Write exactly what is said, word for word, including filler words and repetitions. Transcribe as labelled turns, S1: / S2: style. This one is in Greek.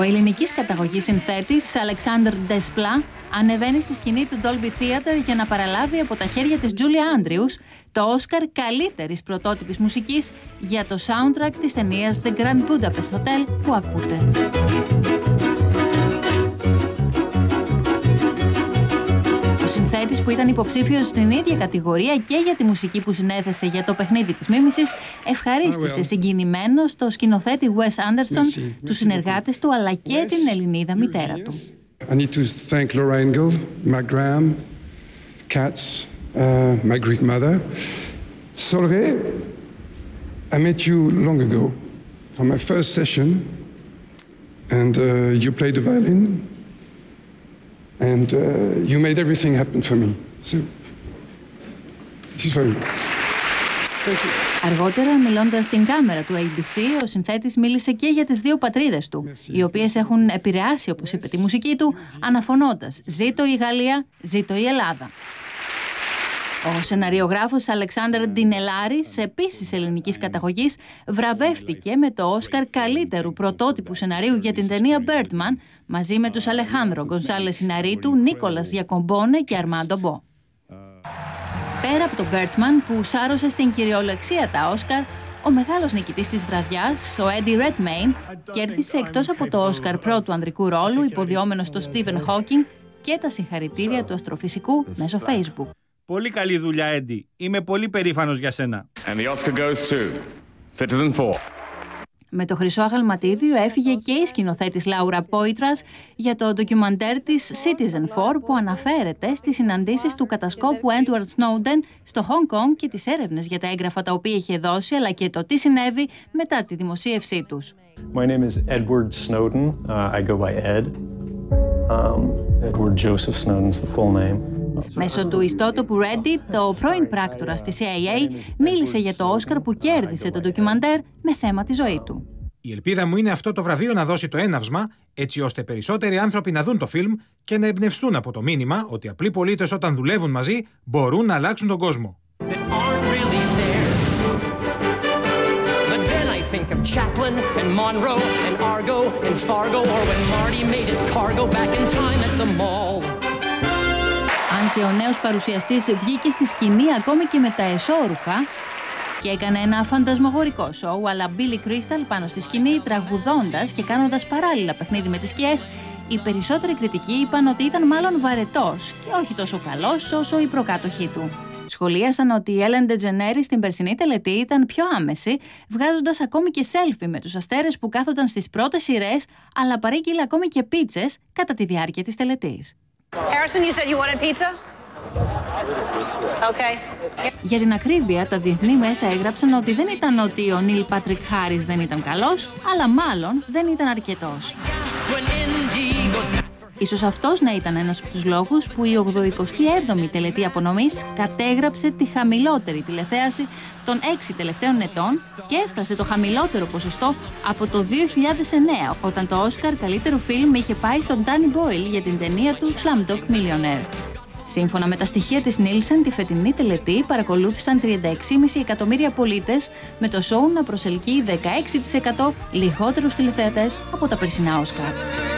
S1: Ο ελληνικής καταγωγής συνθέτης Αλεξάνδρ Ντεσπλά ανεβαίνει στη σκηνή του Dolby Theatre για να παραλάβει από τα χέρια της Τζούλια Άντριους το Όσκαρ καλύτερης πρωτότυπης μουσικής για το soundtrack της ταινίας The Grand Budapest Hotel που ακούτε. Ο συνθέτης, που ήταν υποψήφιος στην ίδια κατηγορία και για τη μουσική που συνέθεσε για το παιχνίδι της μίμησης, ευχαρίστησε συγκινημένος το σκηνοθέτη Wes Anderson, τους συνεργάτες του αλλά και την Ελληνίδα μητέρα του.
S2: I need to thank Laura Engel, Mark Graham, Katz, uh, my Greek mother. Solre, I met you long ago for my first session, and uh, you played the violin, and uh, you made everything happen for me. So, this is for you. Thank you.
S1: Αργότερα, μιλώντας στην κάμερα του έι μπι σι, ο συνθέτης μίλησε και για τις δύο πατρίδες του, οι οποίες έχουν επηρεάσει, όπως είπε, τη μουσική του, αναφωνώντας «Ζήτω η Γαλλία, ζήτω η Ελλάδα». Ο σεναριογράφος Αλεξάνδρ Ντινελάρης, επίσης ελληνικής καταγωγής, βραβεύτηκε με το Όσκαρ καλύτερου πρωτότυπου σεναρίου για την ταινία Birdman, μαζί με τους Αλεχάνδρο Γκονσάλες Ιναρίτου, Νίκολας Γιακομπόνε και Αρμάντο Μπο. Πέρα από τον Birdman, που σάρωσε στην κυριολεξία τα Όσκαρ, ο μεγάλος νικητής της βραδιάς, ο Eddie Redmayne, κέρδισε εκτός από το Όσκαρ πρώτου ανδρικού ρόλου, υποδιόμενος στο Stephen Hawking, και τα συγχαρητήρια του αστροφυσικού μέσω Facebook.
S3: Πολύ καλή δουλειά, Eddie. Είμαι πολύ περήφανος για σένα.
S4: And the Oscar goes to Citizen four.
S1: Με το χρυσό αγαλματίδιο έφυγε και η σκηνοθέτης Λάουρα Πόιτρας για το ντοκιμαντέρ της Citizen φορ, που αναφέρεται στις συναντήσεις του κατασκόπου Edward Snowden στο Χονγκ Κονγκ και τις έρευνες για τα έγγραφα τα οποία είχε δώσει, αλλά και το τι συνέβη μετά τη δημοσίευσή τους.
S5: My name is Edward Snowden. Uh, I go by Ed. Um, Edward Joseph Snowden's the full name.
S1: Μέσω του ιστότοπου Reddit, το πρώην πράκτορας της σι άι έι μίλησε για το Όσκαρ που κέρδισε το ντοκιμαντέρ με θέμα τη ζωή του.
S6: Η ελπίδα μου είναι αυτό το βραβείο να δώσει το έναυσμα, έτσι ώστε περισσότεροι άνθρωποι να δουν το φιλμ και να εμπνευστούν από το μήνυμα ότι απλοί πολίτες όταν δουλεύουν μαζί μπορούν να αλλάξουν τον κόσμο. Αν και ο νέος παρουσιαστής βγήκε στη σκηνή ακόμη και με τα εσώρουχα και έκανε ένα φαντασμαγορικό σοου, αλλά Billy Crystal πάνω στη σκηνή, τραγουδώντας και κάνοντας παράλληλα παιχνίδι με τις σκιές, οι περισσότεροι κριτικοί είπαν ότι ήταν μάλλον βαρετός και όχι τόσο καλός όσο οι προκάτοχοί του. Σχολίασαν ότι η Ellen DeGeneres στην περσινή τελετή ήταν πιο άμεση, βγάζοντας ακόμη και selfie με τους αστέρες που κάθονταν στις πρώτες σειρές, αλλά παρήγγειλε ακόμη και πίτσες κατά τη διάρκεια της τελετής.
S7: Harrison, you said you wanted pizza? Okay.
S1: Για την ακρίβεια, τα διεθνή μέσα έγραψαν ότι δεν ήταν ότι ο Νίλ Πάτρικ Χάρις δεν ήταν καλός, αλλά μάλλον δεν ήταν αρκετός. Ίσως αυτός να ήταν ένας από τους λόγους που η ογδοηκοστή έβδομη τελετή απονομής κατέγραψε τη χαμηλότερη τηλεθέαση των έξι τελευταίων ετών και έφτασε το χαμηλότερο ποσοστό από το δύο χιλιάδες εννέα, όταν το Όσκαρ καλύτερου φιλμ είχε πάει στον Danny Boyle για την ταινία του Slumdog Millionaire. Σύμφωνα με τα στοιχεία της Nielsen, τη φετινή τελετή παρακολούθησαν τριάντα έξι κόμμα πέντε εκατομμύρια πολίτες, με το σόου να προσελκύει δεκαέξι τοις εκατό λιγότερους τηλεθεατές από τα περσινά Όσκαρ.